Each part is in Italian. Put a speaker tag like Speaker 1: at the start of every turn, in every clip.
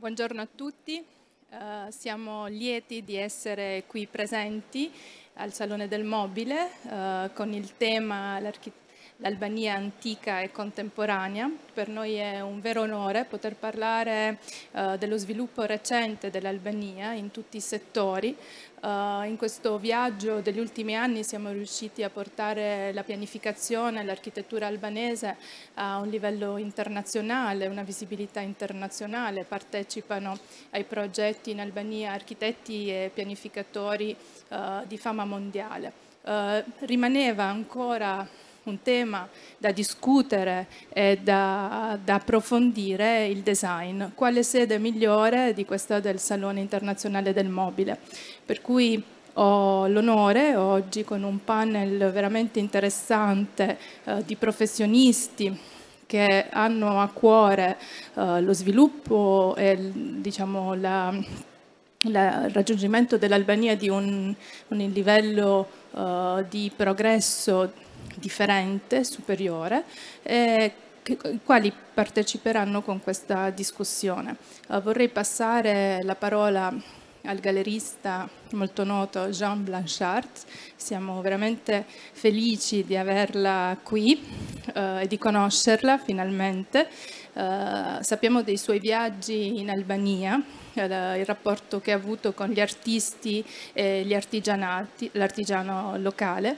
Speaker 1: Buongiorno a tutti, siamo lieti di essere qui presenti al Salone del Mobile con il tema l'Albania antica e contemporanea. Per noi è un vero onore poter parlare dello sviluppo recente dell'Albania in tutti i settori. In questo viaggio degli ultimi anni siamo riusciti a portare la pianificazione e l'architettura albanese a un livello internazionale, una visibilità internazionale. Partecipano ai progetti in Albania architetti e pianificatori di fama mondiale. Rimaneva ancora un tema da discutere e da approfondire il design. Quale sede migliore di questa del Salone Internazionale del Mobile? Per cui ho l'onore oggi con un panel veramente interessante di professionisti che hanno a cuore lo sviluppo e diciamo, il raggiungimento dell'Albania di un livello di progresso differente, superiore, i quali parteciperanno con questa discussione. Vorrei passare la parola al gallerista molto noto Jean Blanchard. Siamo veramente felici di averla qui e di conoscerla finalmente. Sappiamo dei suoi viaggi in Albania, il rapporto che ha avuto con gli artisti e gli artigianati, l'artigiano locale.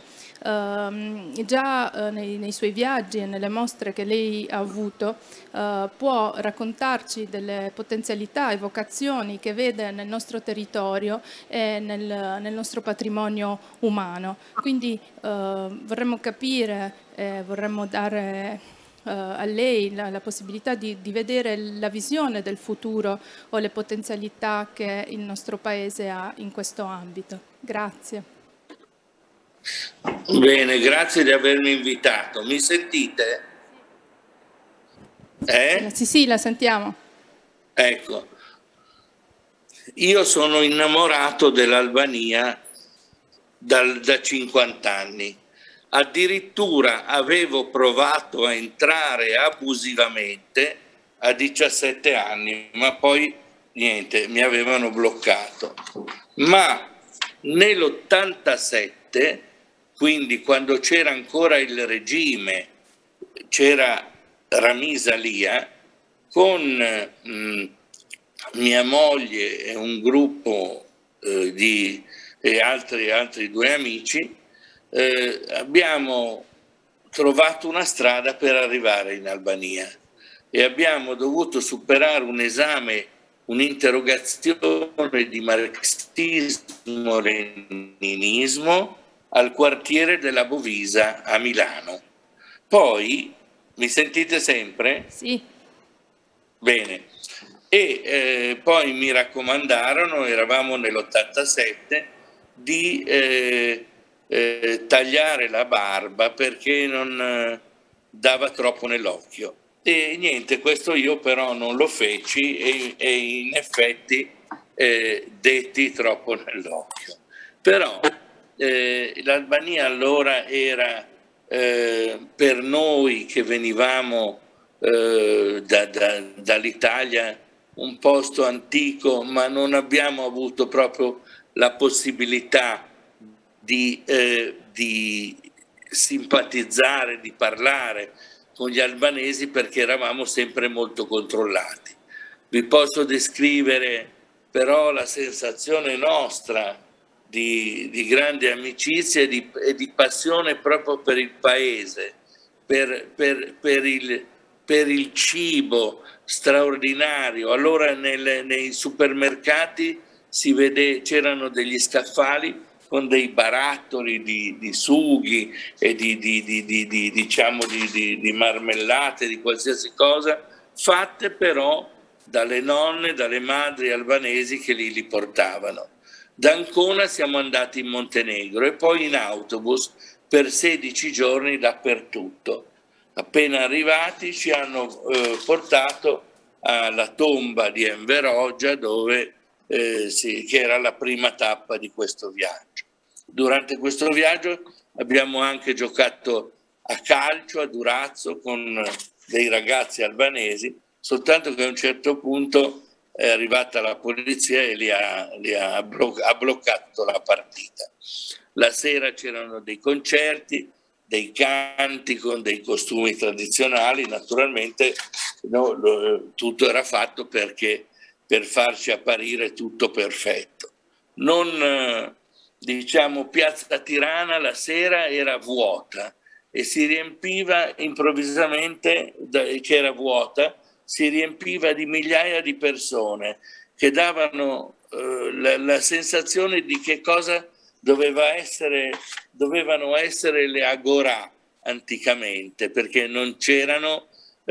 Speaker 1: Già nei suoi viaggi e nelle mostre che lei ha avuto può raccontarci delle potenzialità e vocazioni che vede nel nostro territorio e nel nostro patrimonio umano. Quindi vorremmo capire, vorremmo dare a lei la possibilità di vedere la visione del futuro o le potenzialità che il nostro Paese ha in questo ambito. Grazie.
Speaker 2: Bene, grazie di avermi invitato. Mi sentite?
Speaker 1: Sì, la sentiamo.
Speaker 2: Ecco, io sono innamorato dell'Albania da 50 anni. Addirittura avevo provato a entrare abusivamente a 17 anni, ma poi niente, mi avevano bloccato. Ma nell'87, quindi quando c'era ancora il regime, c'era Ramiz Alia, con mia moglie e un gruppo e altri due amici, abbiamo trovato una strada per arrivare in Albania e abbiamo dovuto superare un esame, un'interrogazione di marxismo-leninismo al quartiere della Bovisa a Milano. Poi, mi sentite sempre?
Speaker 1: Sì.
Speaker 2: Bene. E poi mi raccomandarono, eravamo nell'87, di tagliare la barba perché non dava troppo nell'occhio. E niente, questo io però non lo feci e in effetti detti troppo nell'occhio. Però l'Albania allora era per noi che venivamo dall'Italia un posto antico, ma non abbiamo avuto proprio la possibilità di simpatizzare, di parlare con gli albanesi perché eravamo sempre molto controllati. Vi posso descrivere però la sensazione nostra di grande amicizia e di passione proprio per il paese, per il cibo straordinario. Allora nei supermercati c'erano degli scaffali con dei barattoli di sughi e di marmellate, di qualsiasi cosa, fatte però dalle nonne, dalle madri albanesi che li portavano. Da Ancona siamo andati in Montenegro e poi in autobus per 16 giorni dappertutto. Appena arrivati ci hanno portato alla tomba di Enver Hoxha, che era la prima tappa di questo viaggio. Durante questo viaggio abbiamo anche giocato a calcio a Durazzo con dei ragazzi albanesi, soltanto che a un certo punto è arrivata la polizia e ha bloccato la partita. La sera c'erano dei concerti, dei canti con dei costumi tradizionali, naturalmente tutto era fatto per farci apparire tutto perfetto. Diciamo, Piazza Tirana la sera era vuota e si riempiva improvvisamente, che era vuota, si riempiva di migliaia di persone che davano la sensazione di che cosa dovevano essere le agorà anticamente, perché non c'erano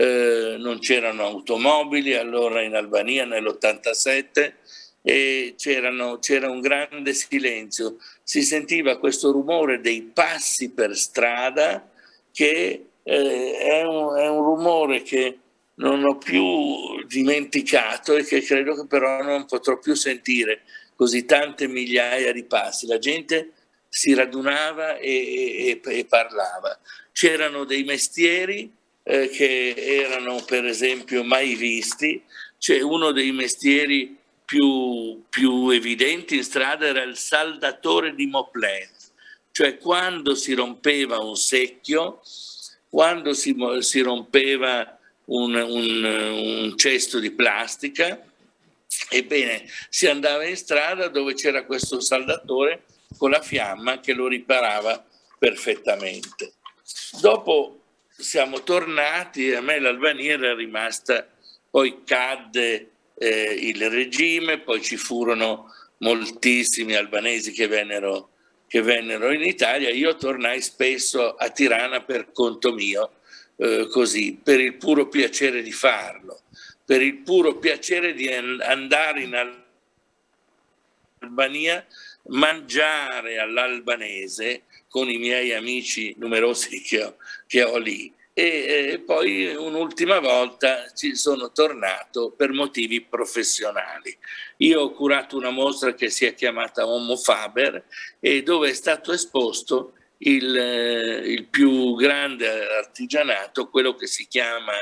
Speaker 2: automobili allora in Albania nell'87 e c'era un grande silenzio. Si sentiva questo rumore dei passi per strada che è un rumore che non ho più dimenticato e che credo che però non potrò più sentire così tante migliaia di passi. La gente si radunava e parlava. C'erano dei mestieri che erano per esempio mai visti. C'è uno dei mestieri più evidenti in strada era il saldatore di moplen, cioè quando si rompeva un secchio, quando si rompeva un cesto di plastica, ebbene si andava in strada dove c'era questo saldatore con la fiamma che lo riparava perfettamente. Dopo siamo tornati e a me l'Albania era rimasta, poi cadde il regime, poi ci furono moltissimi albanesi che vennero in Italia. Io tornai spesso a Tirana per conto mio, così, per il puro piacere di farlo, per il puro piacere di andare in Albania, mangiare all'albanese con i miei amici numerosi che ho lì. E poi un'ultima volta ci sono tornato per motivi professionali. Io ho curato una mostra che si è chiamata Homo Faber e dove è stato esposto il più grande artigianato, quello che si chiama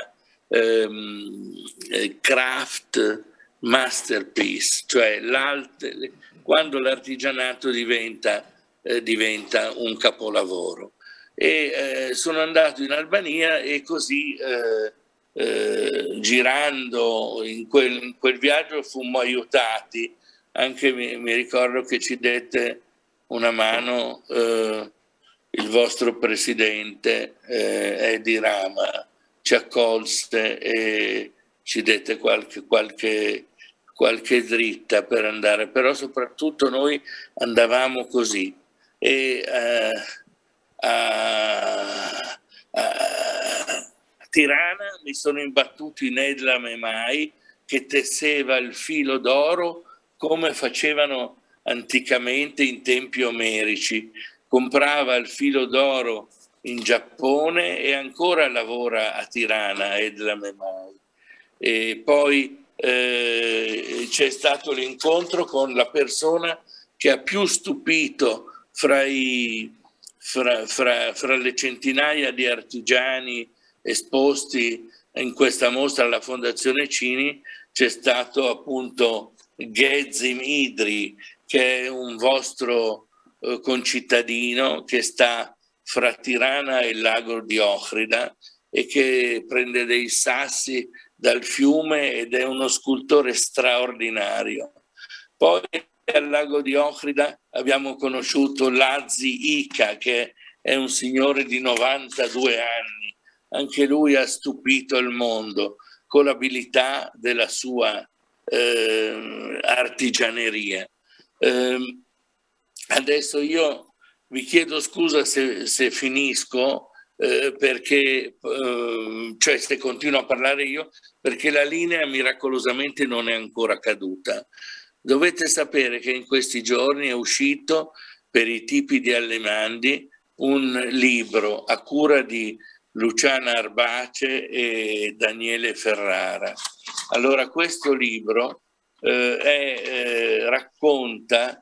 Speaker 2: craft masterpiece, cioè quando l'artigianato diventa un capolavoro. E sono andato in Albania e così girando in quel viaggio fummo aiutati, anche mi ricordo che ci dette una mano il vostro presidente Edi Rama, ci accolse e ci dette qualche dritta per andare, però soprattutto noi andavamo così e a Tirana mi sono imbattuto in Edla Memai che tesseva il filo d'oro come facevano anticamente in tempi omerici, comprava il filo d'oro in Giappone e ancora lavora a Tirana Edla Memai. E poi c'è stato l'incontro con la persona che ha più stupito fra le centinaia di artigiani esposti in questa mostra alla Fondazione Cini. C'è stato appunto Ghezim Idri, che è un vostro concittadino che sta fra Tirana e il lago di Ohrida e che prende dei sassi dal fiume ed è uno scultore straordinario. Poi al lago di Ohrida abbiamo conosciuto Lazi Ika, che è un signore di 92 anni. Anche lui ha stupito il mondo con l'abilità della sua artigianeria. Adesso io vi chiedo scusa se finisco, perché cioè se continuo a parlare io, perché la linea miracolosamente non è ancora caduta. Dovete sapere che in questi giorni è uscito per i tipi di Allemandi un libro a cura di Luciana Arbace e Daniele Ferrara. Allora questo libro racconta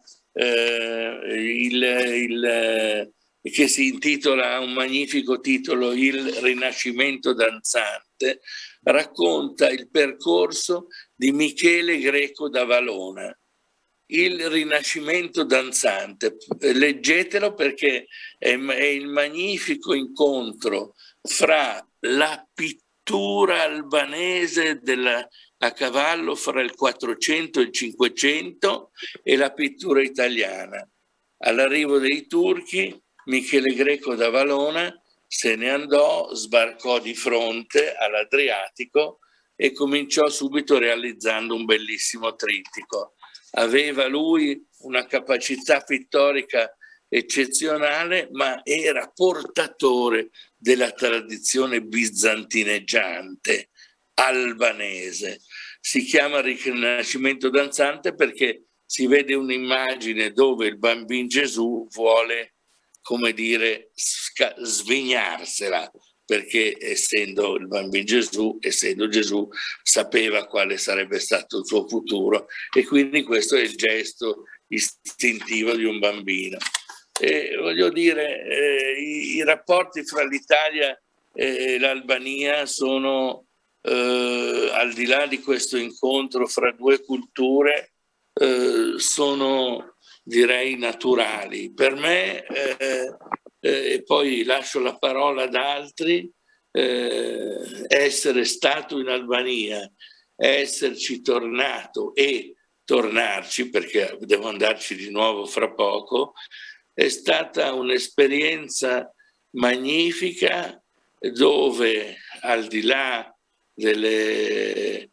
Speaker 2: che si intitola, ha un magnifico titolo, Il Rinascimento danzante, racconta il percorso di Michele Greco da Valona, Il Rinascimento danzante. Leggetelo perché è il magnifico incontro fra la pittura albanese a cavallo fra il 400 e il 500 e la pittura italiana. All'arrivo dei turchi, Michele Greco da Valona se ne andò, sbarcò di fronte all'Adriatico e cominciò subito realizzando un bellissimo trittico. Aveva lui una capacità pittorica eccezionale, ma era portatore della tradizione bizantineggiante albanese. Si chiama Rinascimento danzante perché si vede un'immagine dove il bambino Gesù vuole, come dire, svignarsela, perché essendo il bambino Gesù, essendo Gesù, sapeva quale sarebbe stato il suo futuro, e quindi questo è il gesto istintivo di un bambino. Voglio dire, i rapporti fra l'Italia e l'Albania sono, al di là di questo incontro fra due culture, sono, direi, naturali. Per me, e poi lascio la parola ad altri, essere stato in Albania, esserci tornato e tornarci, perché devo andarci di nuovo fra poco, è stata un'esperienza magnifica dove, al di là delle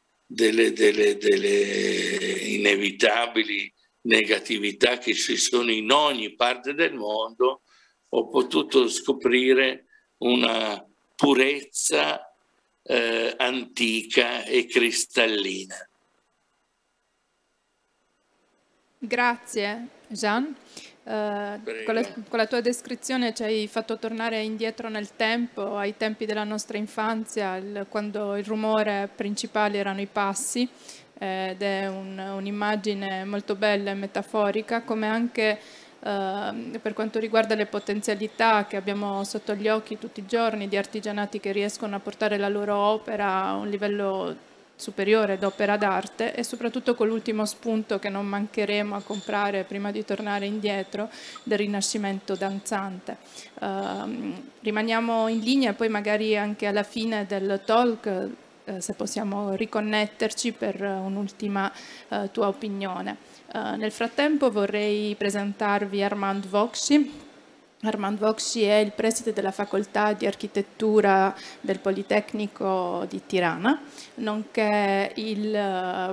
Speaker 2: inevitabili negatività che ci sono in ogni parte del mondo, ho potuto scoprire una purezza antica e cristallina.
Speaker 1: Grazie Jean. Con la tua descrizione ci hai fatto tornare indietro nel tempo, ai tempi della nostra infanzia, quando il rumore principale erano i passi, ed è un'immagine molto bella e metaforica, come anche per quanto riguarda le potenzialità che abbiamo sotto gli occhi tutti i giorni di artigianati che riescono a portare la loro opera a un livello superiore d'opera d'arte, e soprattutto con l'ultimo spunto che non mancheremo a comprare prima di tornare indietro, del Rinascimento danzante. Rimaniamo in linea e poi magari anche alla fine del talk se possiamo riconnetterci per un'ultima tua opinione. Nel frattempo vorrei presentarvi Armand Vokshi. Armand Vokshi è il preside della facoltà di architettura del Politecnico di Tirana, nonché il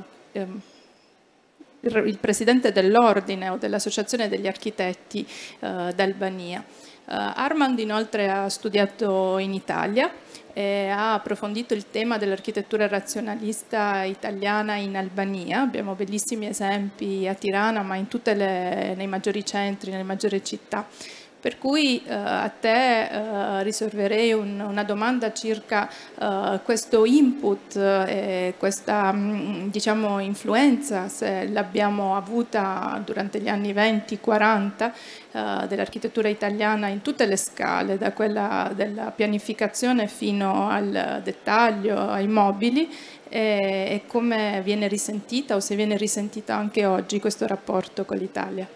Speaker 1: presidente dell'ordine o dell'associazione degli architetti d'Albania. Armand inoltre ha studiato in Italia e ha approfondito il tema dell'architettura razionalista italiana in Albania. Abbiamo bellissimi esempi a Tirana, ma in nei maggiori centri, nelle maggiori città. Per cui a te risolverei una domanda circa questo input e questa diciamo, influenza, se l'abbiamo avuta durante gli anni 20-40 dell'architettura italiana in tutte le scale, da quella della pianificazione fino al dettaglio, ai mobili, e come viene risentita o se viene risentita anche oggi questo rapporto con l'Italia.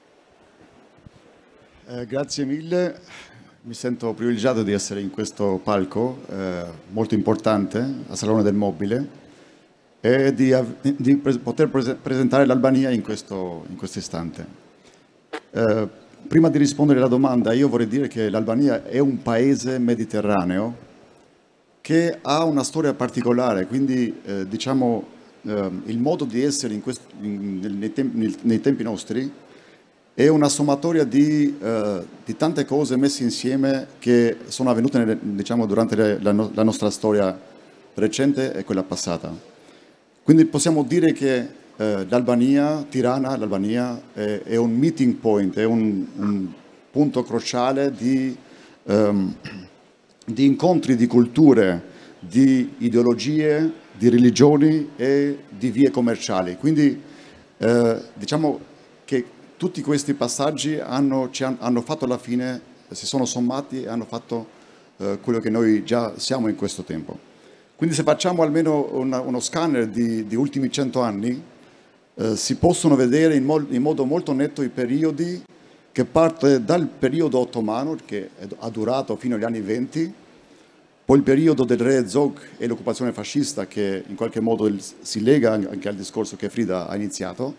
Speaker 3: Grazie mille, mi sento privilegiato di essere in questo palco molto importante, a Salone del Mobile, e di poter presentare l'Albania in questo istante. Prima di rispondere alla domanda, io vorrei dire che l'Albania è un paese mediterraneo che ha una storia particolare, quindi diciamo il modo di essere nei tempi nostri è una sommatoria di tante cose messe insieme che sono avvenute diciamo, durante la nostra storia recente e quella passata. Quindi possiamo dire che l'Albania, Tirana, l'Albania è un meeting point, è un punto cruciale di incontri di culture, di ideologie, di religioni e di vie commerciali. Quindi diciamo che tutti questi passaggi hanno fatto alla fine, si sono sommati e hanno fatto quello che noi già siamo in questo tempo. Quindi se facciamo almeno uno scanner di ultimi 100 anni, si possono vedere in modo molto netto i periodi che parte dal periodo ottomano, che ha durato fino agli anni 20, poi il periodo del re Zog e l'occupazione fascista, che in qualche modo si lega anche al discorso che Frida ha iniziato,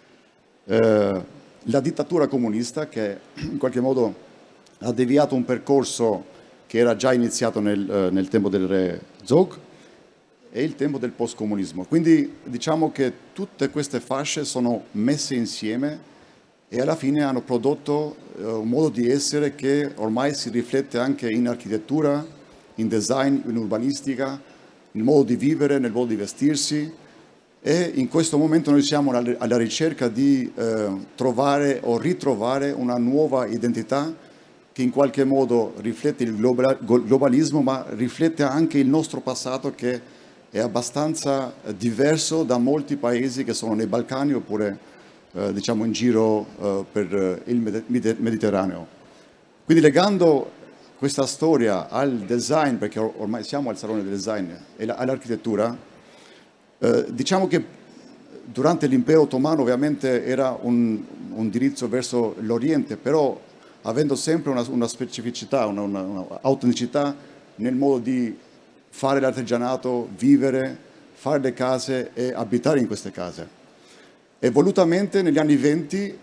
Speaker 3: la dittatura comunista, che in qualche modo ha deviato un percorso che era già iniziato nel tempo del re Zog, e il tempo del postcomunismo. Quindi diciamo che tutte queste fasce sono messe insieme e alla fine hanno prodotto un modo di essere che ormai si riflette anche in architettura, in design, in urbanistica, nel modo di vivere, nel modo di vestirsi, e in questo momento noi siamo alla ricerca di trovare o ritrovare una nuova identità che in qualche modo riflette il globalismo, ma riflette anche il nostro passato, che è abbastanza diverso da molti paesi che sono nei Balcani oppure diciamo in giro per il Mediterraneo. Quindi legando questa storia al design, perché ormai siamo al Salone del Design, e all'architettura, diciamo che durante l'impero ottomano ovviamente era un indirizzo verso l'Oriente, però avendo sempre una specificità, una autenticità nel modo di fare l'artigianato, vivere, fare le case e abitare in queste case. E volutamente negli anni 20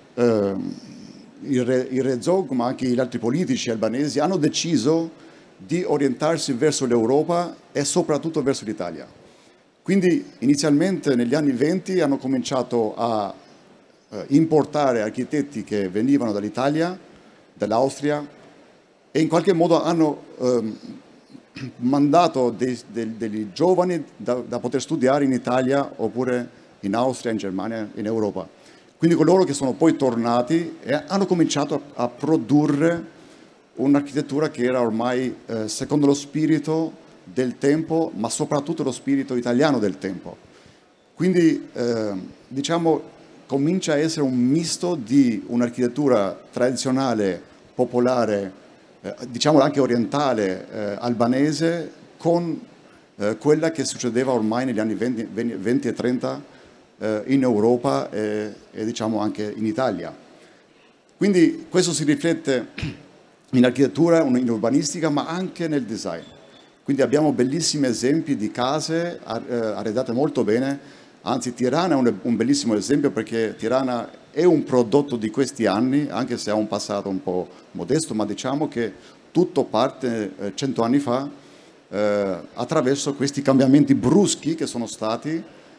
Speaker 3: il re Zog, ma anche gli altri politici albanesi, hanno deciso di orientarsi verso l'Europa e soprattutto verso l'Italia. Quindi inizialmente negli anni 20 hanno cominciato a importare architetti che venivano dall'Italia, dall'Austria, e in qualche modo hanno mandato degli giovani da poter studiare in Italia oppure in Austria, in Germania, in Europa. Quindi coloro che sono poi tornati e hanno cominciato a produrre un'architettura che era ormai secondo lo spirito del tempo, ma soprattutto lo spirito italiano del tempo. Quindi diciamo comincia a essere un misto di un'architettura tradizionale, popolare, diciamo anche orientale, albanese, con quella che succedeva ormai negli anni 20 e 30 in Europa e diciamo anche in Italia. Quindi questo si riflette in architettura, in urbanistica, ma anche nel design. Quindi abbiamo bellissimi esempi di case arredate molto bene, anzi Tirana è un bellissimo esempio, perché Tirana è un prodotto di questi anni, anche se ha un passato un po' modesto, ma diciamo che tutto parte 100 anni fa attraverso questi cambiamenti bruschi che sono stati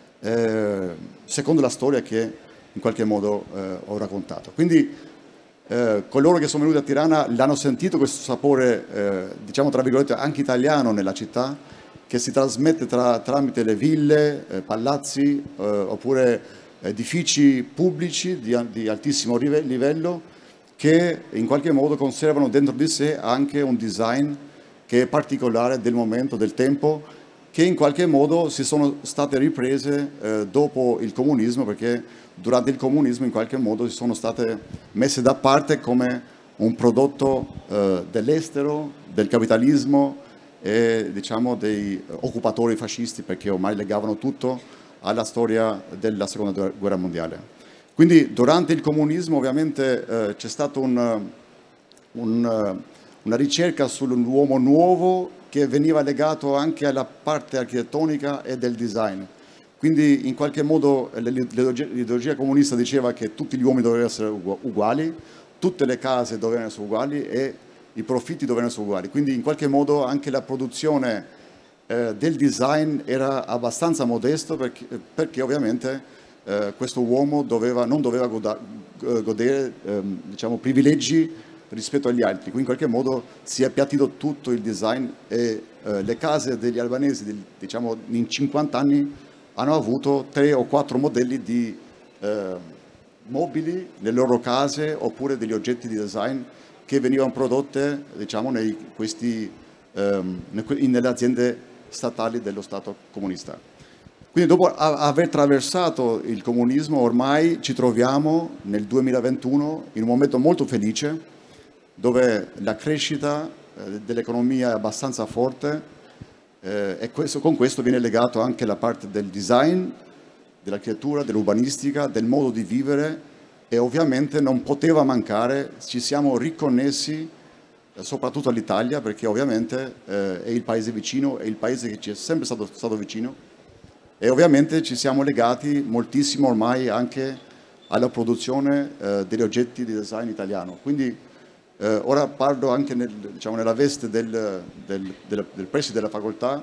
Speaker 3: secondo la storia che in qualche modo ho raccontato. Quindi coloro che sono venuti a Tirana l'hanno sentito questo sapore, diciamo tra virgolette, anche italiano nella città, che si trasmette tramite le ville, palazzi oppure edifici pubblici di altissimo livello, che in qualche modo conservano dentro di sé anche un design che è particolare del momento, del tempo, che in qualche modo si sono state riprese dopo il comunismo, perché durante il comunismo in qualche modo si sono state messe da parte come un prodotto dell'estero, del capitalismo e diciamo dei occupatori fascisti, perché ormai legavano tutto alla storia della Seconda Guerra Mondiale. Quindi durante il comunismo ovviamente c'è stata una ricerca sull'uomo nuovo che veniva legato anche alla parte architettonica e del design. Quindi in qualche modo l'ideologia comunista diceva che tutti gli uomini dovevano essere uguali, tutte le case dovevano essere uguali e i profitti dovevano essere uguali. Quindi in qualche modo anche la produzione del design era abbastanza modesto, perché ovviamente questo uomo non doveva godere diciamo, privilegi rispetto agli altri. Quindi in qualche modo si è appiattito tutto il design e le case degli albanesi diciamo, in 50 anni hanno avuto 3 o 4 modelli di mobili nelle loro case oppure degli oggetti di design che venivano prodotte diciamo, nelle aziende statali dello Stato comunista. Quindi dopo aver attraversato il comunismo ormai ci troviamo nel 2021 in un momento molto felice, dove la crescita dell'economia è abbastanza forte, e con questo viene legato anche la parte del design, dell'architettura, dell'urbanistica, del modo di vivere, e ovviamente non poteva mancare, ci siamo riconnessi soprattutto all'Italia, perché ovviamente è il paese vicino, è il paese che ci è sempre stato vicino, e ovviamente ci siamo legati moltissimo ormai anche alla produzione degli oggetti di design italiano. Quindi ora parlo anche diciamo, nella veste del preside della facoltà.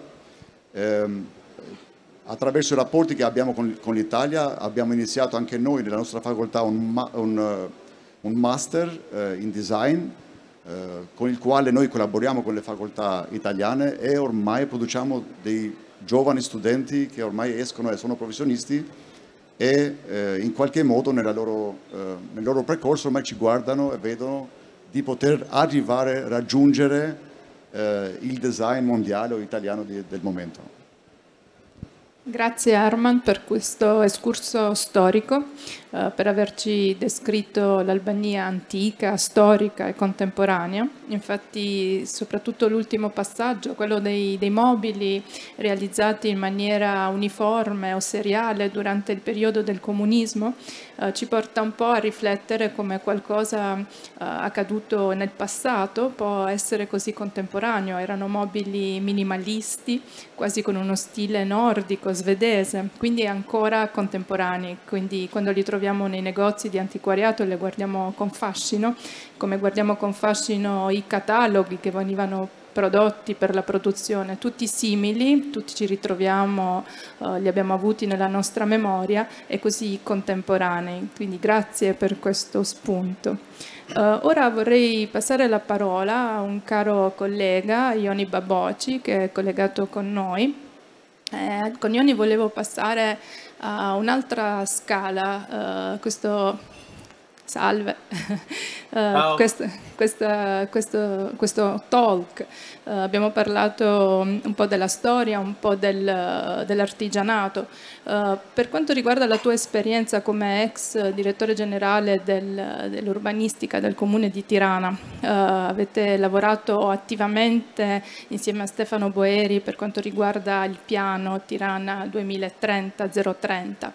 Speaker 3: Attraverso i rapporti che abbiamo con l'Italia abbiamo iniziato anche noi nella nostra facoltà un master in design con il quale noi collaboriamo con le facoltà italiane, e ormai produciamo dei giovani studenti che ormai escono e sono professionisti, e in qualche modo nel loro percorso ormai ci guardano e vedono di poter arrivare a raggiungere il design mondiale o italiano del momento.
Speaker 1: Grazie Arman per questo escurso storico, per averci descritto l'Albania antica, storica e contemporanea. Infatti soprattutto l'ultimo passaggio, quello dei mobili realizzati in maniera uniforme o seriale durante il periodo del comunismo, ci porta un po' a riflettere come qualcosa accaduto nel passato può essere così contemporaneo. Erano mobili minimalisti, quasi con uno stile nordico, svedese, quindi ancora contemporanei. Quindi quando li troviamo nei negozi di antiquariato li guardiamo con fascino, come guardiamo con fascino i cataloghi che venivano prodotti per la produzione, tutti simili, tutti ci ritroviamo, li abbiamo avuti nella nostra memoria, e così contemporanei. Quindi grazie per questo spunto. Ora vorrei passare la parola a un caro collega, Ioni Baboci, che è collegato con noi. Con Ioni volevo passare a un'altra scala, salve, questo talk. Abbiamo parlato un po' della storia, un po' dell'artigianato. Per quanto riguarda la tua esperienza come ex direttore generale dell'urbanistica del comune di Tirana, avete lavorato attivamente insieme a Stefano Boeri per quanto riguarda il piano Tirana 2030-030.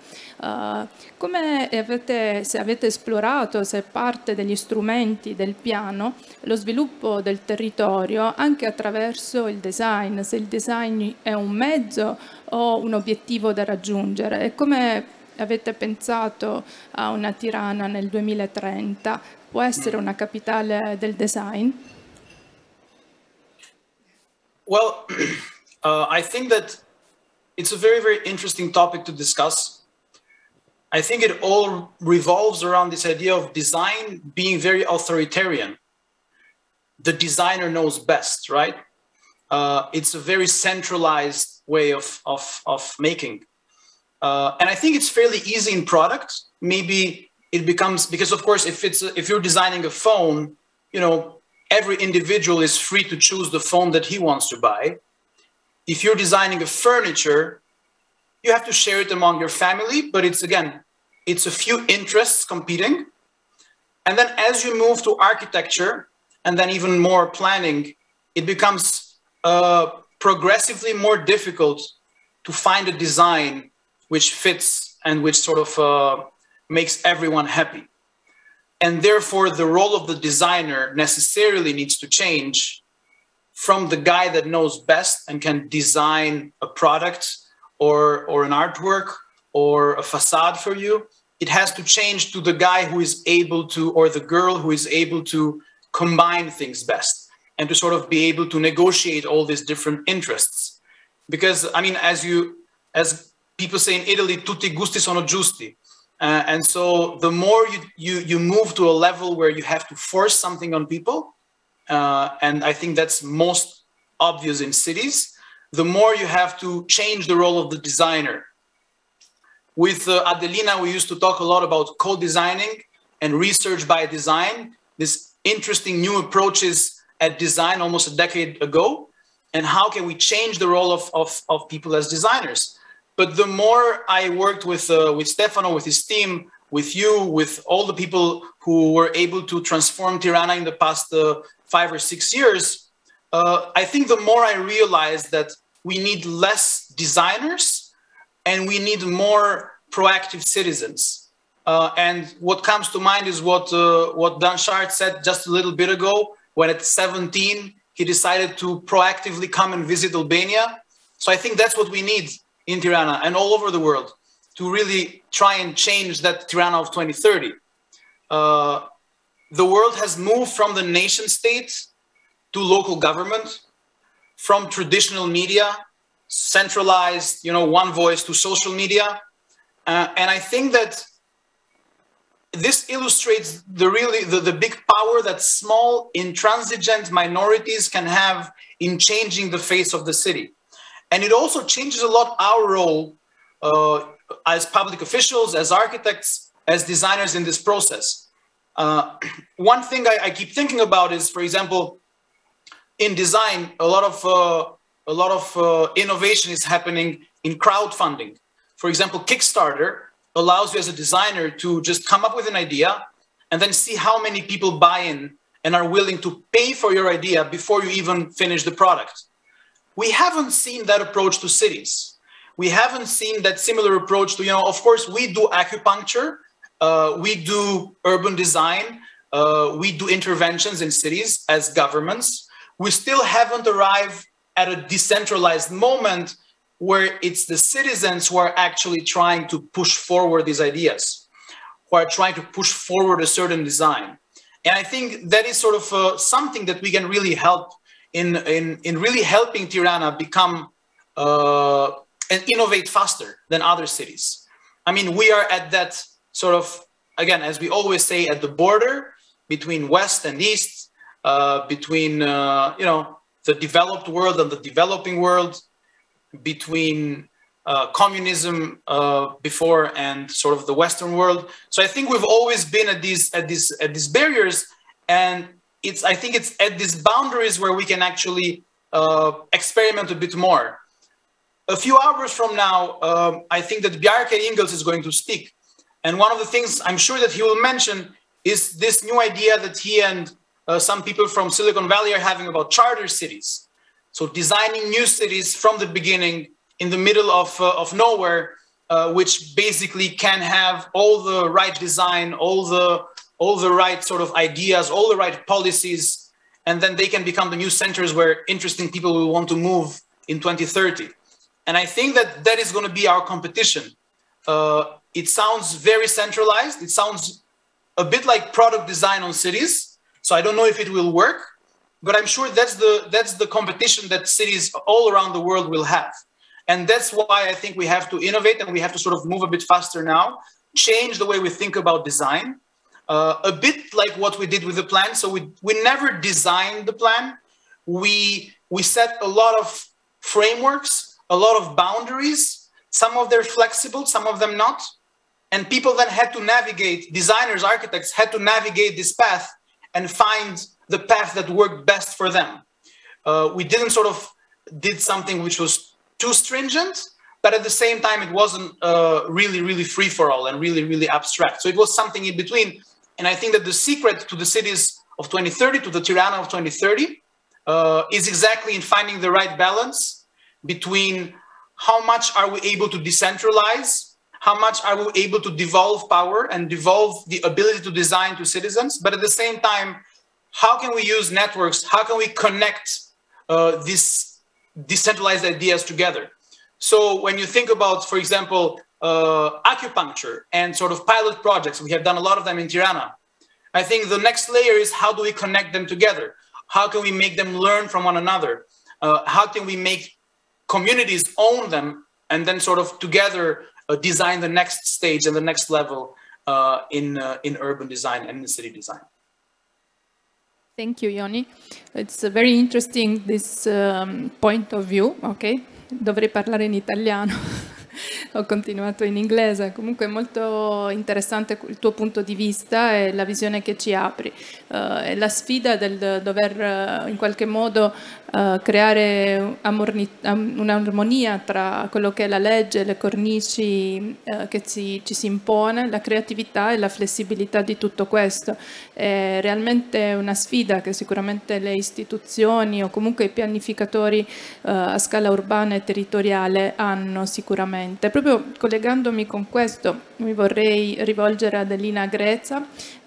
Speaker 1: Se avete esplorato, se è parte degli strumenti del piano, lo sviluppo del territorio anche attraverso il design, se il design è un mezzo o un obiettivo da raggiungere, e come avete pensato a una Tirana nel 2030, può essere una capitale del design?
Speaker 4: Well, I think that it's a very, very interesting topic to discuss. I think it all revolves around this idea of design being very authoritarian. The designer knows best, right? It's a very centralized way of making. And I think it's fairly easy in product. Maybe it becomes, because of course, if you're designing a phone, you know, every individual is free to choose the phone that he wants to buy. If you're designing a furniture, you have to share it among your family, but it's a few interests competing. And then as you move to architecture and then even more planning, it becomes progressively more difficult to find a design which fits and which sort of makes everyone happy. And therefore, the role of the designer necessarily needs to change from the guy that knows best and can design a product or an artwork or a facade for you. It has to change to the guy who is able to, or the girl who is able to combine things best and to sort of be able to negotiate all these different interests. Because, I mean, as people say in Italy, tutti gusti sono giusti. And so the more you move to a level where you have to force something on people, and I think that's most obvious in cities, the more you have to change the role of the designer. With Adelina, we used to talk a lot about co-designing and research by design, this interesting new approaches at design almost a decade ago, and how can we change the role of people as designers. But the more I worked with Stefano, with his team, with you, with all the people who were able to transform Tirana in the past 5 or 6 years, I think the more I realized that we need less designers and we need more proactive citizens. And what comes to mind is what Dan Chart said just a little bit ago, when at 17, he decided to proactively come and visit Albania. So I think that's what we need in Tirana and all over the world to really try and change that Tirana of 2030. The world has moved from the nation state to local government, from traditional media, centralized, one voice, to social media. And I think that this illustrates the big power that small, intransigent minorities can have in changing the face of the city. And it also changes a lot our role as public officials, as architects, as designers in this process. One thing I keep thinking about is, for example, in design, a lot of innovation is happening in crowdfunding. For example, Kickstarter allows you as a designer to just come up with an idea and then see how many people buy in and are willing to pay for your idea before you even finish the product. We haven't seen that approach to cities. We haven't seen that similar approach to, of course, we do acupuncture, we do urban design, we do interventions in cities as governments. We still haven't arrived at a decentralized moment where it's the citizens who are actually trying to push forward these ideas, who are trying to push forward a certain design. And I think that is sort of something that we can really help in really helping Tirana become and innovate faster than other cities. I mean, we are at that sort of, again, as we always say, at the border between West and East, between, the developed world and the developing world, between communism before and sort of the Western world. So I think we've always been at these barriers, and I think it's at these boundaries where we can actually experiment a bit more. A few hours from now, I think that Bjarke Ingels is going to speak, and one of the things I'm sure that he will mention is this new idea that he and some people from Silicon Valley are having about charter cities. So designing new cities from the beginning, in the middle of nowhere, which basically can have all the right design, all the right sort of ideas, all the right policies, and then they can become the new centers where interesting people will want to move in 2030. And I think that that is going to be our competition. It sounds very centralized. It sounds a bit like product design on cities. So I don't know if it will work. But I'm sure that's the competition that cities all around the world will have. And that's why I think we have to innovate and we have to sort of move a bit faster now, change the way we think about design, a bit like what we did with the plan. So we never designed the plan. We set a lot of frameworks, a lot of boundaries. Some of them flexible, some of them not. And people then had to navigate, designers, architects had to navigate this path and find the path that worked best for them. We didn't sort of did something which was too stringent, but at the same time, it wasn't really, really free for all and really, really abstract. So it was something in between. And I think that the secret to the cities of 2030, to the Tirana of 2030, is exactly in finding the right balance between how much are we able to decentralize, how much are we able to devolve power and devolve the ability to design to citizens, but at the same time, how can we use networks? How can we connect these decentralized ideas together? So when you think about, for example, acupuncture and sort of pilot projects, we have done a lot of them in Tirana. I think the next layer is how do we connect them together? How can we make them learn from one another? How can we make communities own them and then sort of together design the next stage and the next level in urban design and in city design?
Speaker 1: Thank you, Ioni. It's very interesting, this point of view, ok? Dovrei parlare in italiano. ho continuato in inglese. Comunque è molto interessante il tuo punto di vista e la visione che ci apri. È la sfida del dover in qualche modo creare un'armonia tra quello che è la legge, le cornici che ci si impone, la creatività e la flessibilità di tutto questo. È realmente una sfida che sicuramente le istituzioni o comunque i pianificatori a scala urbana e territoriale hanno sicuramente. Proprio collegandomi con questo mi vorrei rivolgere ad Elina Greza,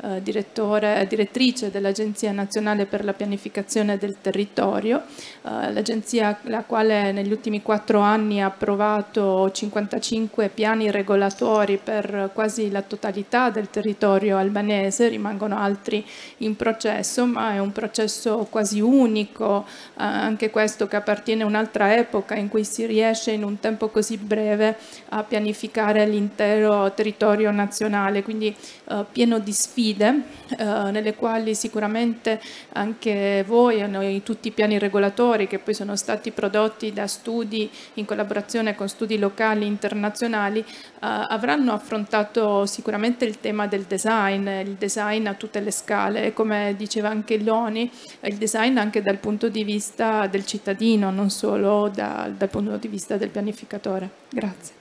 Speaker 1: direttrice dell'Agenzia Nazionale per la Pianificazione del Territorio, l'agenzia la quale negli ultimi 4 anni ha approvato 55 piani regolatori per quasi la totalità del territorio albanese, rimangono altri in processo, ma è un processo quasi unico, anche questo che appartiene a un'altra epoca in cui si riesce in un tempo così breve a pianificare l'intero territorio nazionale, quindi pieno di sfide nelle quali sicuramente anche voi e tutti i piani regolatori che poi sono stati prodotti da studi in collaborazione con studi locali internazionali avranno affrontato sicuramente il tema del design, il design a tutte le scale e come diceva anche Leoni, il design anche dal punto di vista del cittadino, non solo dal punto di vista del pianificatore. Grazie.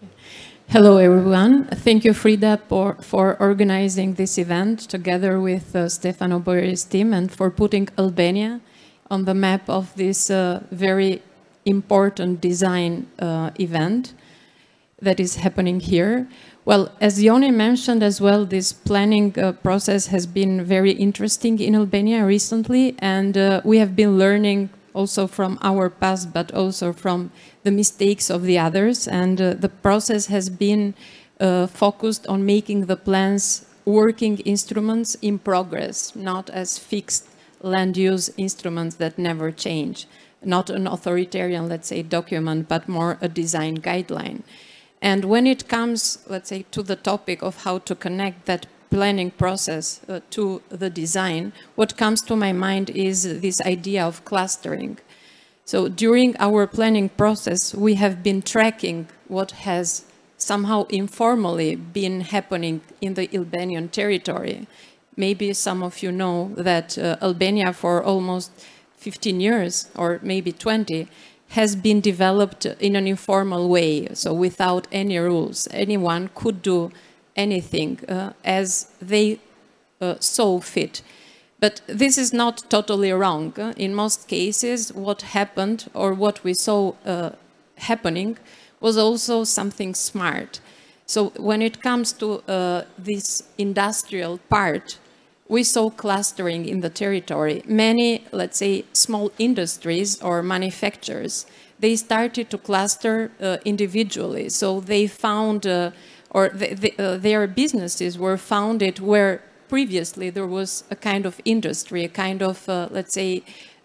Speaker 5: Hello everyone, thank you Frida for organizing this event together with Stefano Boeri's team and for putting Albania on the map of this very important design event that is happening here. Well, as Yoni mentioned as well, this planning process has been very interesting in Albania recently, and we have been learning also from our past, but also from the mistakes of the others. And the process has been focused on making the plans working instruments in progress, not as fixed land use instruments that never change. Not an authoritarian, let's say, document, but more a design guideline. And when it comes, let's say, to the topic of how to connect that planning process to the design, what comes to my mind is this idea of clustering. So during our planning process, we have been tracking what has somehow informally been happening in the Albanian territory. Maybe some of you know that Albania for almost 15 years, or maybe 20, has been developed in an informal way, so without any rules. Anyone could do anything as they saw fit. But this is not totally wrong. In most cases, what happened or what we saw happening was also something smart. So when it comes to this industrial part, we saw clustering in the territory. Many, let's say, small industries or manufacturers, they started to cluster individually. So they found, their businesses were founded where previously there was a kind of industry, a kind of, let's say,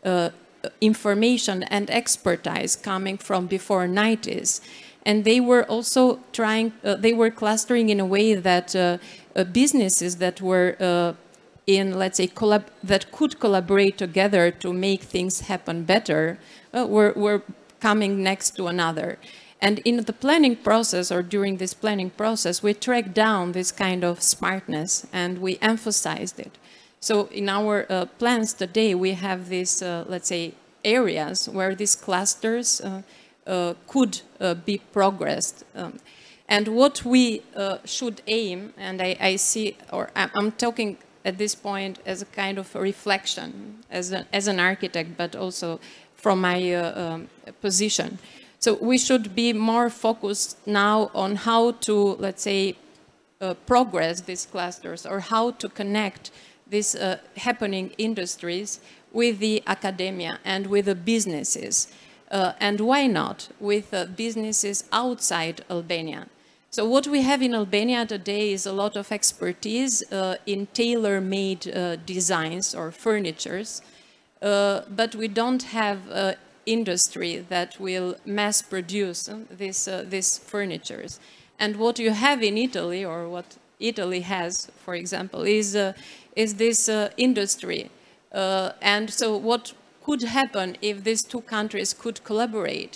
Speaker 5: information and expertise coming from before 90s. And they were also trying, they were clustering in a way that businesses that were in, let's say, that could collaborate together to make things happen better were coming next to another. And in the planning process, or during this planning process, we tracked down this kind of smartness and we emphasized it. So in our plans today, we have these, let's say, areas where these clusters could be progressed. And what we should aim, and I see, or I'm talking at this point as a kind of a reflection, as an architect, but also from my position. So we should be more focused now on how to, let's say, progress these clusters, or how to connect these happening industries with the academia and with the businesses. And why not with businesses outside Albania? So what we have in Albania today is a lot of expertise in tailor-made designs or furnitures, but we don't have industry that will mass produce these furnitures. And what you have in Italy, or what Italy has, for example, is this industry. And so what could happen if these two countries could collaborate?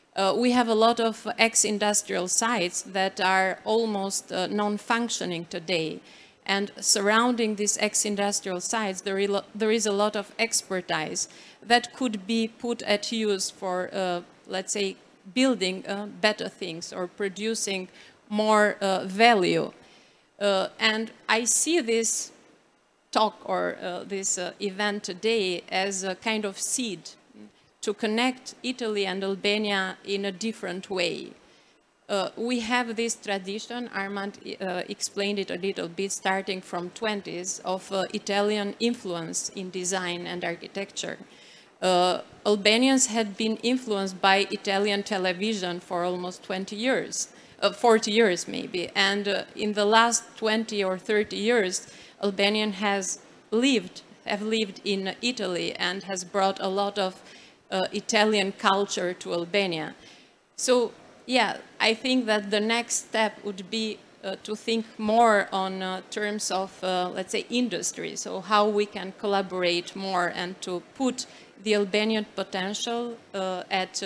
Speaker 5: We have a lot of ex-industrial sites that are almost non-functioning today. And surrounding these ex-industrial sites, there is a lot of expertise that could be put at use for, let's say, building better things or producing more value. And I see this talk or this event today as a kind of seed to connect Italy and Albania in a different way. We have this tradition, Armand explained it a little bit, starting from 20s, of Italian influence in design and architecture. Albanians had been influenced by Italian television for almost 20 years, 40 years maybe, and in the last 20 or 30 years, Albanian have lived in Italy and has brought a lot of Italian culture to Albania. So, yeah, I think that the next step would be to think more on terms of, let's say, industry. So how we can collaborate more and to put the Albanian potential at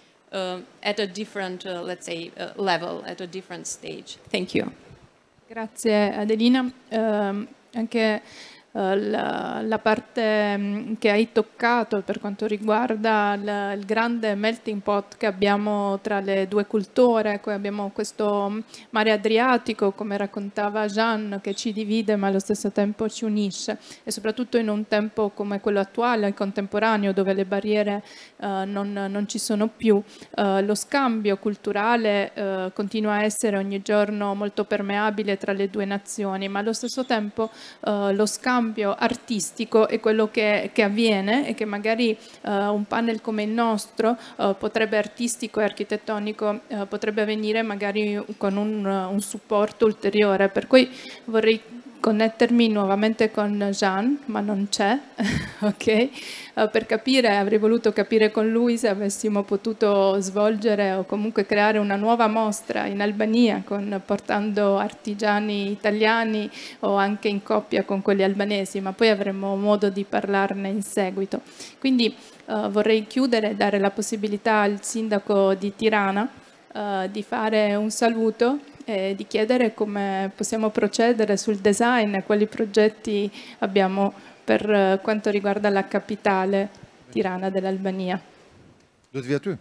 Speaker 5: a different, let's say, level, at a different stage. Thank you.
Speaker 1: Grazie Adelina. Anche la parte che hai toccato per quanto riguarda il grande melting pot che abbiamo tra le due culture, poi abbiamo questo mare Adriatico, come raccontava Jean, che ci divide ma allo stesso tempo ci unisce, e soprattutto in un tempo come quello attuale, contemporaneo, dove le barriere non ci sono più. Lo scambio culturale continua a essere ogni giorno molto permeabile tra le due nazioni, ma allo stesso tempo lo scambio artistico è quello che avviene e che magari un panel come il nostro artistico e architettonico potrebbe avvenire magari con un supporto ulteriore, per cui vorrei connettermi nuovamente con Jean, ma non c'è, ok? Per capire, avrei voluto capire con lui se avessimo potuto svolgere o comunque creare una nuova mostra in Albania portando artigiani italiani o anche in coppia con quelli albanesi, ma poi avremo modo di parlarne in seguito. Quindi vorrei chiudere e dare la possibilità al sindaco di Tirana di fare un saluto e di chiedere come possiamo procedere sul design e quali progetti abbiamo per quanto riguarda la capitale Tirana dell'Albania.
Speaker 6: Lo via tu.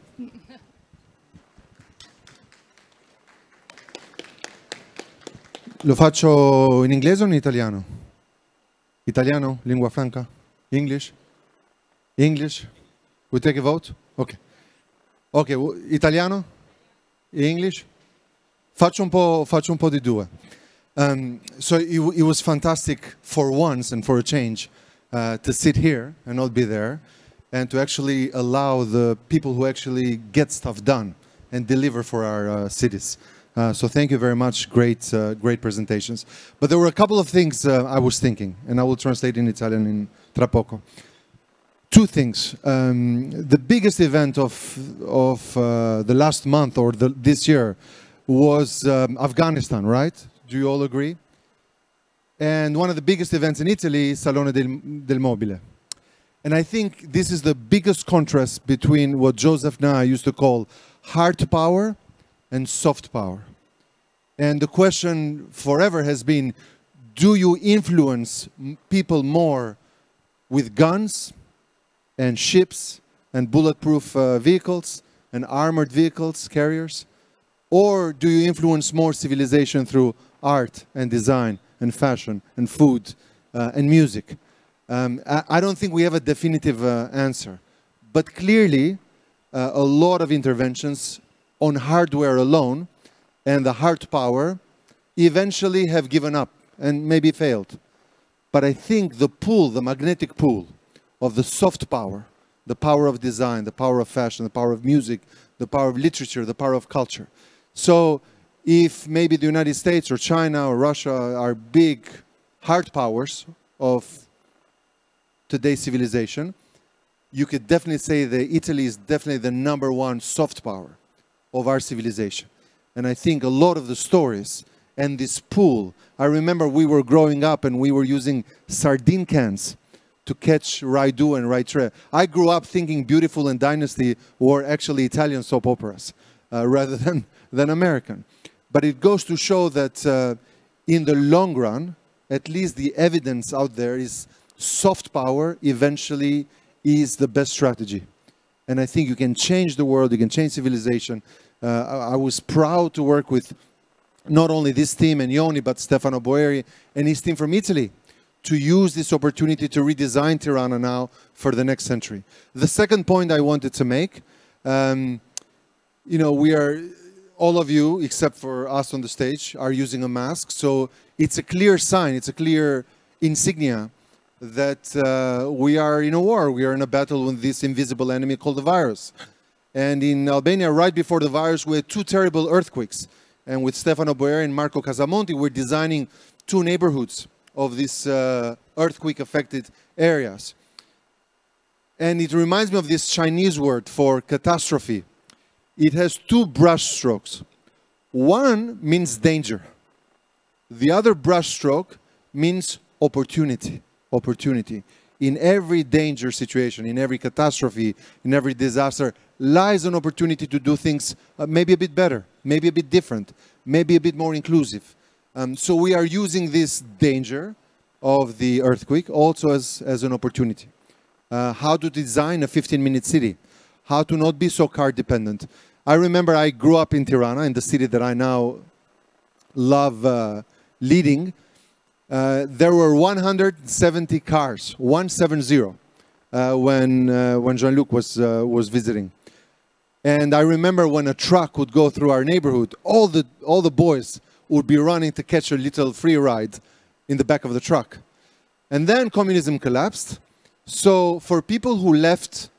Speaker 6: Lo faccio in inglese o in italiano? Italiano? Lingua franca? English? English? We take a vote? Ok. Ok, italiano? English? Faccio un po' di due. So it was fantastic for once and for a change to sit here and not be there and to actually allow the people who actually get stuff done and deliver for our cities. So thank you very much. Great presentations. But there were a couple of things I was thinking, and I will translate in Italian in tra poco. Two things. The biggest event of the last month or this year was Afghanistan, right? Do you all agree? And one of the biggest events in Italy is Salone del Mobile. And I think this is the biggest contrast between what Joseph Nye used to call hard power and soft power. And the question forever has been, do you influence people more with guns and ships and bulletproof vehicles and armored vehicles, carriers? Or do you influence more civilization through art and design and fashion and food and music? I don't think we have a definitive answer. But clearly, a lot of interventions on hardware alone and the hard power eventually have given up and maybe failed. But I think the pull, the magnetic pull of the soft power, the power of design, the power of fashion, the power of music, the power of literature, the power of culture. So if maybe the United States or China or Russia are big hard powers of today's civilization, you could definitely say that Italy is definitely the #1 soft power of our civilization. And I think a lot of the stories and this pool, I remember we were growing up and we were using sardine cans to catch Raidu and Raitre. I grew up thinking Beautiful and Dynasty were actually Italian soap operas rather than American. But it goes to show that in the long run, at least the evidence out there is soft power eventually is the best strategy. And I think you can change the world, you can change civilization. I was proud to work with not only this team and Ioni, but Stefano Boeri and his team from Italy to use this opportunity to redesign Tirana now for the next century. The second point I wanted to make, you know, we are, all of you, except for us on the stage, are using a mask. So it's a clear sign, it's a clear insignia that we are in a war. We are in a battle with this invisible enemy called the virus. And in Albania, right before the virus, we had 2 terrible earthquakes. And with Stefano Boeri and Marco Casamonti, we're designing 2 neighborhoods of these earthquake-affected areas. And it reminds me of this Chinese word for catastrophe. It has 2 brush strokes. One means danger. The other brush stroke means opportunity. Opportunity. In every danger situation, in every catastrophe, in every disaster, lies an opportunity to do things maybe a bit better, maybe a bit different, maybe a bit more inclusive. So we are using this danger of the earthquake also as an opportunity. How to design a 15-minute city, how to not be so car dependent. I remember I grew up in Tirana, in the city that I now love leading. There were 170 cars, 170, when Jean-Luc was visiting. And I remember when a truck would go through our neighborhood, all the boys would be running to catch a little free ride in the back of the truck. And then communism collapsed. So for people who left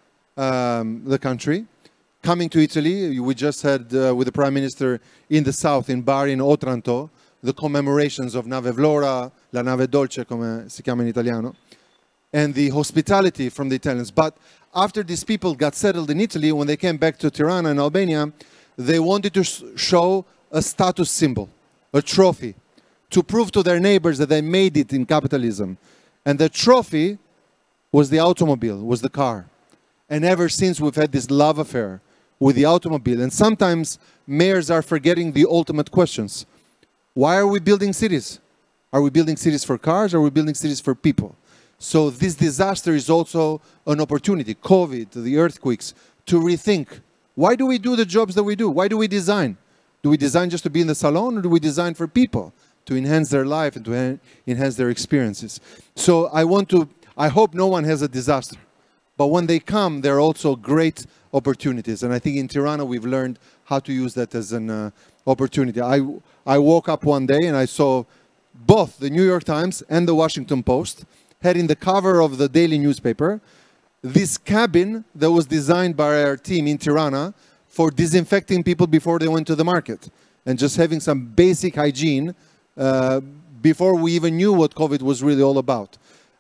Speaker 6: the country, coming to Italy, we just had with the Prime Minister in the south, in Bari, in Otranto, the commemorations of Nave Vlora, la Nave Dolce, come si chiama in italiano, and the hospitality from the Italians. But after these people got settled in Italy, when they came back to Tirana and Albania, they wanted to show a status symbol, a trophy, to prove to their neighbors that they made it in capitalism. And the trophy was the automobile, was the car. And ever since, we've had this love affair with the automobile. And sometimes mayors are forgetting the ultimate questions. Why are we building cities? Are we building cities for cars? Or are we building cities for people? So this disaster is also an opportunity, COVID, the earthquakes, to rethink. Why do we do the jobs that we do? Why do we design? Do we design just to be in the salon, or do we design for people to enhance their life and to enhance their experiences? So I hope no one has a disaster. But when they come, there are also great opportunities. And I think in Tirana, we've learned how to use that as an opportunity. I woke up one day and I saw both the New York Times and the Washington Post had in the cover of the daily newspaper this cabin that was designed by our team in Tirana for disinfecting people before they went to the market and just having some basic hygiene before we even knew what COVID was really all about.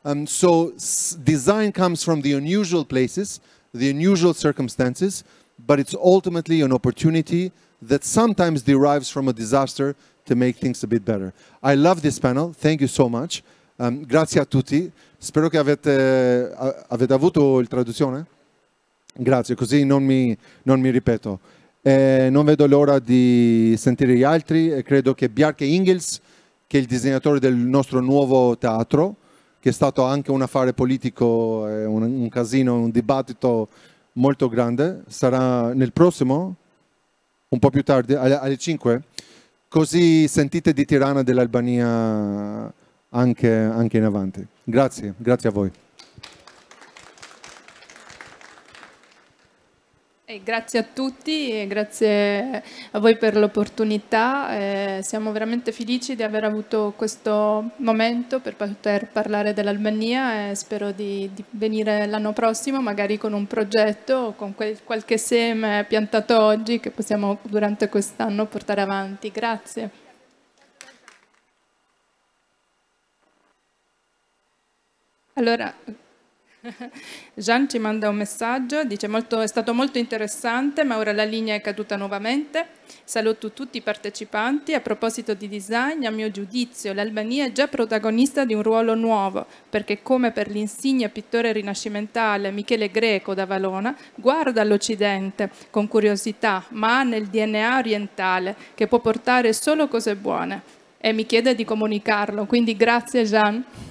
Speaker 6: So design comes from the unusual places, the unusual circumstances, but it's ultimately an opportunity that sometimes derives from a disaster to make things a bit better. I love this panel. Thank you so much. Grazie a tutti. Spero che avete avuto il traduzione? Grazie, così non mi ripeto. Non vedo l'ora di sentire gli altri e credo che Bjarke Ingels, che è il disegnatore del nostro nuovo teatro, che è stato anche un affare politico, un casino, un dibattito molto grande, sarà nel prossimo, un po' più tardi, alle 5. Così sentite di Tirana, dell'Albania anche in avanti. Grazie, grazie a voi.
Speaker 1: E grazie a tutti e grazie a voi per l'opportunità. Siamo veramente felici di aver avuto questo momento per poter parlare dell'Albania e spero di venire l'anno prossimo, magari con un progetto o con qualche seme piantato oggi che possiamo durante quest'anno portare avanti. Grazie. Allora, Jean ci manda un messaggio, dice è stato molto interessante, ma ora la linea è caduta nuovamente. Saluto tutti i partecipanti. A proposito di design, a mio giudizio l'Albania è già protagonista di un ruolo nuovo, perché come per l'insigne pittore rinascimentale Michele Greco da Valona, guarda all'Occidente con curiosità, ma ha nel DNA orientale, che può portare solo cose buone. E mi chiede di comunicarlo, quindi grazie Jean.